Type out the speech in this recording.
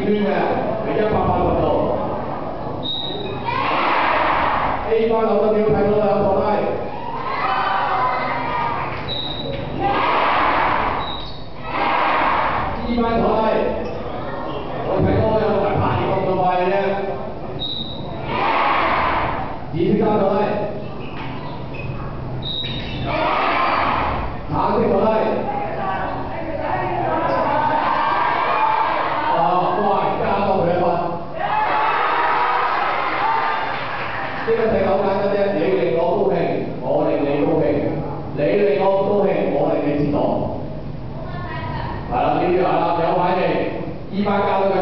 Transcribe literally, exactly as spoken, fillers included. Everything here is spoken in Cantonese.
圈嘅，係一百八十度。A 班扭得點睇到啦，托拉。E 班托拉，我睇到有埋拍嘢咁快嘅啫。紫色衫托拉，橙色托拉。 呢個世界好簡單啫，你令我高興，我令你高興；你令我高興，我令你折墮。係啦，呢啲係啦，有反應。依班教嘅